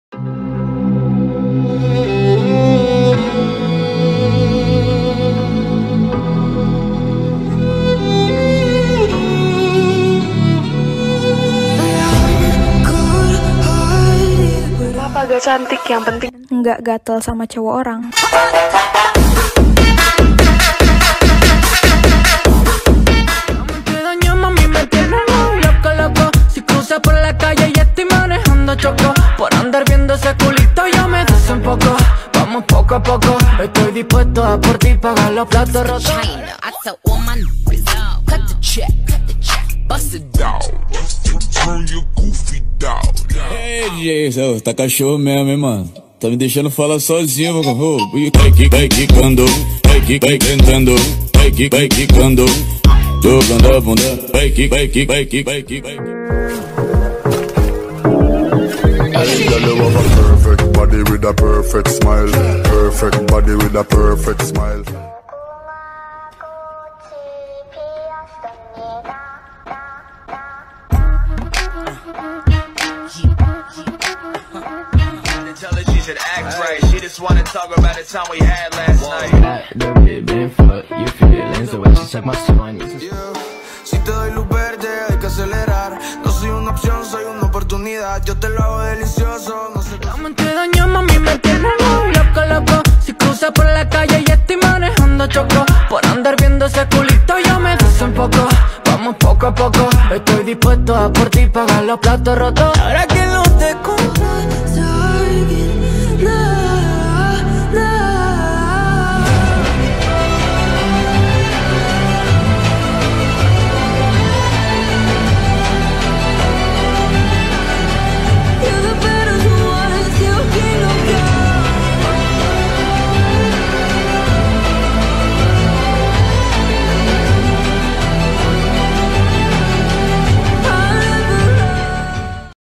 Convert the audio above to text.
Apa gak cantik, yang penting nggak gatel sama cowok orang. Por la calle y estoy manejando choco. Por andar viendo ese culito yo me deso un poco. Vamos poco a poco. Estoy dispuesto a por ti pagar los platos rotos. I tell all my niggas, cut the check, bust it down. Turn your goofy down. Ei, DJ, tá cachorro mesmo, hein, mano? Tá me deixando falar sozinho, mano. Vai quicando, vai quicando, vai quicando. Tocando a bunda, vai quica. Girl, you have a perfect body with a perfect smile. Perfect body with a perfect smile. Tell her she should act right. She just wanna talk about the time we had last night. Little bit been fucked, your feelings, the way she check my swing. Si te doy luz verde, hay que acelerar. No soy una opción, soy una oportunidad. Yo te lo hago delicioso, no sé. La mente daño, mami, me tiene loco. Si cruza por la calle y estoy manejando choco. Por andar viendo ese culito yo me deso un poco. Vamos poco a poco. Estoy dispuesto a por ti pagar los platos rotos. Ahora que no te compro